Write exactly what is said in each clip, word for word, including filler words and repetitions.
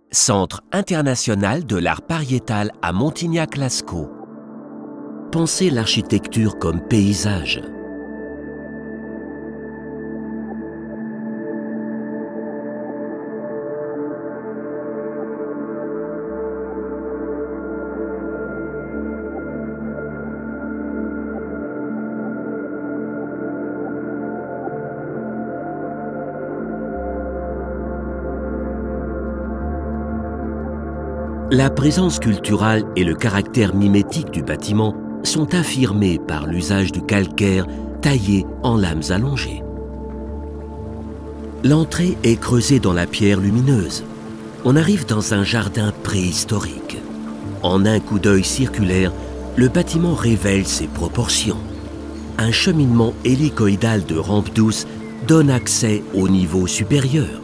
Centre international de l'art pariétal à Montignac-Lascaux. Pensez l'architecture comme paysage. La présence culturelle et le caractère mimétique du bâtiment sont affirmés par l'usage du calcaire taillé en lames allongées. L'entrée est creusée dans la pierre lumineuse. On arrive dans un jardin préhistorique. En un coup d'œil circulaire, le bâtiment révèle ses proportions. Un cheminement hélicoïdal de rampe douce donne accès au niveau supérieur.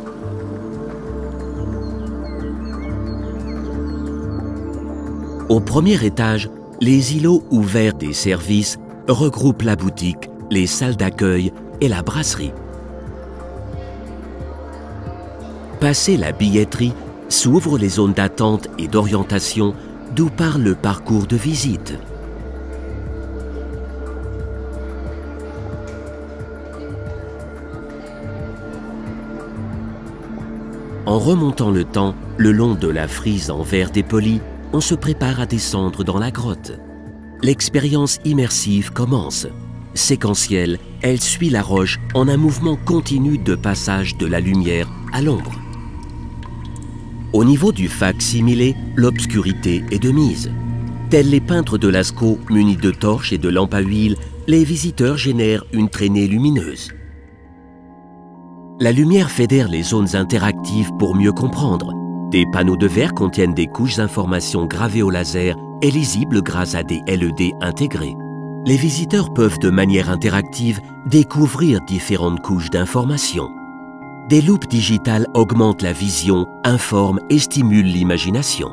Au premier étage, les îlots ouverts des services regroupent la boutique, les salles d'accueil et la brasserie. Passé la billetterie, s'ouvrent les zones d'attente et d'orientation, d'où part le parcours de visite. En remontant le temps, le long de la frise en verre dépoli, on se prépare à descendre dans la grotte. L'expérience immersive commence. Séquentielle, elle suit la roche en un mouvement continu de passage de la lumière à l'ombre. Au niveau du fac-similé, l'obscurité est de mise. Tels les peintres de Lascaux munis de torches et de lampes à huile, les visiteurs génèrent une traînée lumineuse. La lumière fédère les zones interactives pour mieux comprendre. Des panneaux de verre contiennent des couches d'informations gravées au laser et lisibles grâce à des L E D intégrés. Les visiteurs peuvent de manière interactive découvrir différentes couches d'informations. Des loupes digitales augmentent la vision, informent et stimulent l'imagination.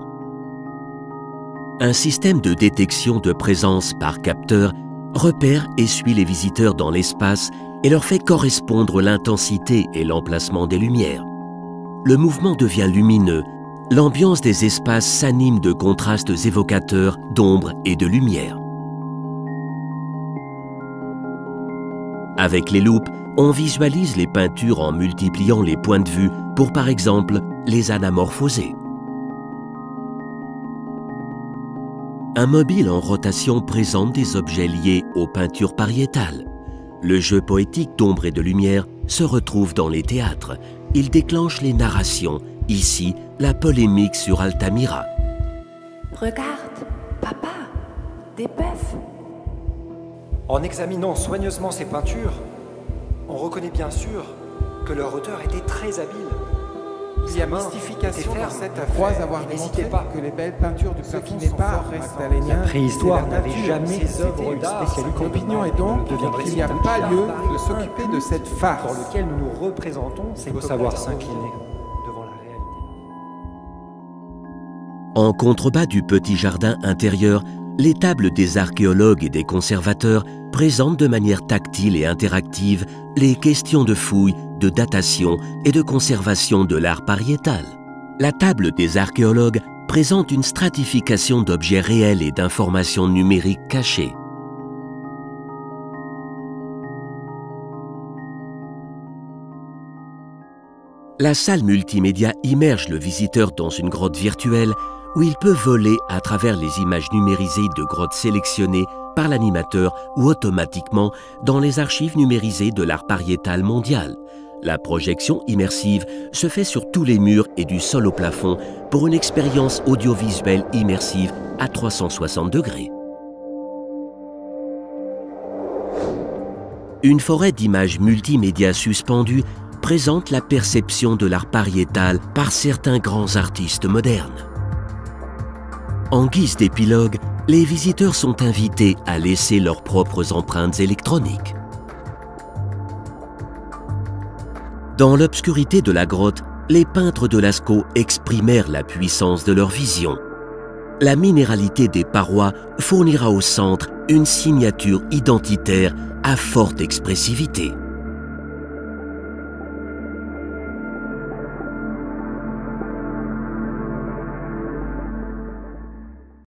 Un système de détection de présence par capteur repère et suit les visiteurs dans l'espace et leur fait correspondre l'intensité et l'emplacement des lumières. Le mouvement devient lumineux, l'ambiance des espaces s'anime de contrastes évocateurs d'ombre et de lumière. Avec les loupes, on visualise les peintures en multipliant les points de vue pour, par exemple, les anamorphoser. Un mobile en rotation présente des objets liés aux peintures pariétales. Le jeu poétique d'ombre et de lumière se retrouve dans les théâtres. Il déclenche les narrations, ici la polémique sur Altamira. Regarde, papa, des bœufs. En examinant soigneusement ces peintures, on reconnaît bien sûr que leur auteur était très habile. Il y a mystification dans cette affaire. Crois avoir démontré que les belles peintures du Paquinépard magdalénien, la préhistoire n'avait jamais ces œuvres d'art. L'opinion est donc qu'il n'y a pas lieu de s'occuper de cette farce pour lequel nous nous représentons. Il faut savoir s'incliner devant la réalité. En contrebas du petit jardin intérieur, les tables des archéologues et des conservateurs présentent de manière tactile et interactive les questions de fouilles, de datation et de conservation de l'art pariétal. La table des archéologues présente une stratification d'objets réels et d'informations numériques cachées. La salle multimédia immerge le visiteur dans une grotte virtuelle où il peut voler à travers les images numérisées de grottes sélectionnées par l'animateur ou automatiquement dans les archives numérisées de l'art pariétal mondial. La projection immersive se fait sur tous les murs et du sol au plafond pour une expérience audiovisuelle immersive à trois cent soixante degrés. Une forêt d'images multimédia suspendues présente la perception de l'art pariétal par certains grands artistes modernes. En guise d'épilogue, les visiteurs sont invités à laisser leurs propres empreintes électroniques. Dans l'obscurité de la grotte, les peintres de Lascaux exprimèrent la puissance de leur vision. La minéralité des parois fournira au centre une signature identitaire à forte expressivité.